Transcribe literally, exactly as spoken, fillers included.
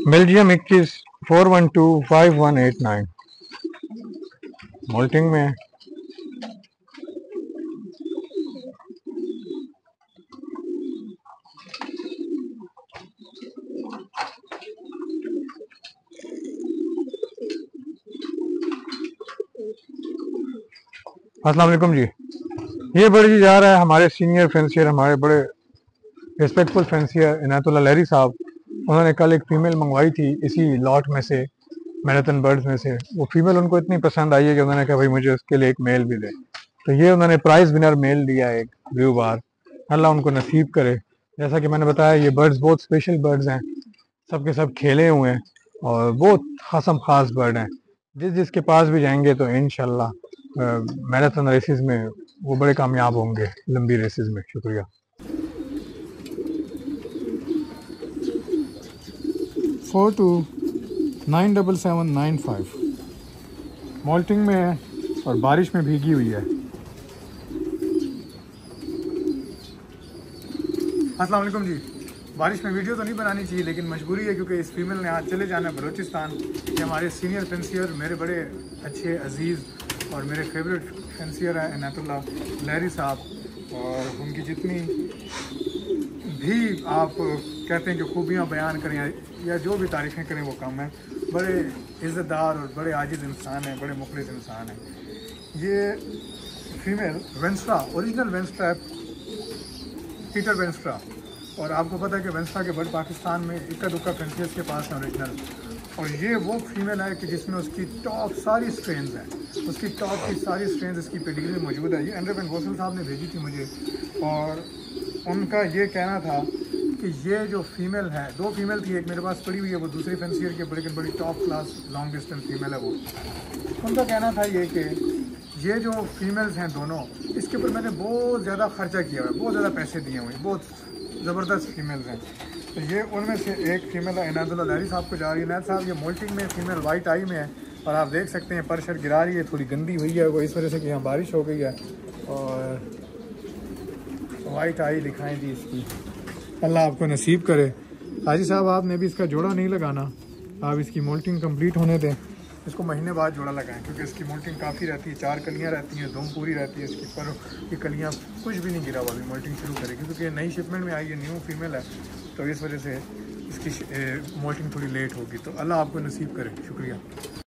Belgium इक्कीस four one two five one eight nine moulting में है। अस्सलाम वालेकुम जी। ये बड़ी जी जा रहा है हमारे सीनियर फेंसियर, हमारे बड़े रिस्पेक्टफुल फेंसियर इनायतुल्लाह लहरी साहब। उन्होंने कल एक फ़ीमेल मंगवाई थी इसी लॉट में से, मैराथन बर्ड्स में से। वो फीमेल उनको इतनी पसंद आई है कि उन्होंने कहा भाई मुझे उसके लिए एक मेल भी दे। तो ये उन्होंने प्राइज विनर मेल दिया एक ब्लू बार। अल्लाह उनको नसीब करे। जैसा कि मैंने बताया ये बर्ड्स बहुत स्पेशल बर्ड्स हैं, सब के सब खेले हुए हैं और बहुत खासम खास बर्ड हैं। जिस जिसके पास भी जाएंगे तो इंशाल्लाह मैराथन रेसेस में वो बड़े कामयाब होंगे, लंबी रेसेस में। शुक्रिया। Four two nine double seven nine five moulting में है और बारिश में भीगी हुई है। अस्सलाम वालेकुम जी। बारिश में वीडियो तो नहीं बनानी चाहिए लेकिन मजबूरी है क्योंकि इस फीमेल ने आज चले जाना है बलूचिस्तान। ये हमारे सीनियर फेंसियर, मेरे बड़े अच्छे अजीज़ और मेरे फेवरेट फेंसियर हैं इनायतुल्लाह लहरी साहब। और उनकी जितनी भी आप कहते हैं कि खूबियाँ बयान करें या जो भी तारीफ़ें करें वो कम है। बड़े इज़्ज़तदार और बड़े आजिज़ इंसान हैं, बड़े मुखलिस इंसान हैं। ये फीमेल वेंस्ट्रा, ओरिजिनल वेंस्ट्रा है, पीटर वेंस्ट्रा। और आपको पता है कि वेंस्ट्रा के बर्ड पाकिस्तान में इक्का दुक्का फेंसियर्स के पास हैं ओरिजिनल। और ये वो फीमेल है कि जिसमें उसकी टॉप सारी स्ट्रेंस हैं, उसकी टॉप की सारी स्ट्रेंस इसकी पेडिग्री में मौजूद है। ये अंडर बिन गोसल साहब ने भेजी थी मुझे और उनका ये कहना था कि ये जो फीमेल है, दो फीमेल थी, एक मेरे पास पड़ी हुई है, वो दूसरी फेंसियर के बड़ी बड़ी top class long distance female है वो। उनका कहना था ये कि ये जो फीमेल्स हैं दोनों, इसके ऊपर मैंने बहुत ज़्यादा खर्चा किया हुआ है, बहुत ज़्यादा पैसे दिए हुए हैं, बहुत ज़बरदस्त फीमेल्स हैं। तो ये उनमें से एक फीमेल है इनायतुल्लाह लहरी साहब को जा रही है। इनायत साहब ये मोल्टिंग में फीमेल वाइट आई में है और आप देख सकते हैं पर शर गिरा रही है, थोड़ी गंदी हुई है वो इस वजह से कि यहाँ बारिश हो गई है। और वाइट आई दिखाई दी इसकी। अल्लाह आपको नसीब करे। हाजी साहब आपने भी इसका जोड़ा नहीं लगाना, आप इसकी मोल्टिंग कंप्लीट होने दें, इसको महीने बाद जोड़ा लगाएं क्योंकि इसकी मोल्टिंग काफ़ी रहती है, चार कलियां रहती हैं, दुम पूरी रहती है इसकी, पर ये कलियां कुछ भी नहीं गिरा हुआ अभी मोल्टिंग शुरू करेगी क्योंकि ये नई शिपमेंट में आई है, न्यू फीमेल है, तो इस वजह से इसकी मोल्टिंग थोड़ी लेट होगी। तो अल्लाह आपको नसीब करे। शुक्रिया।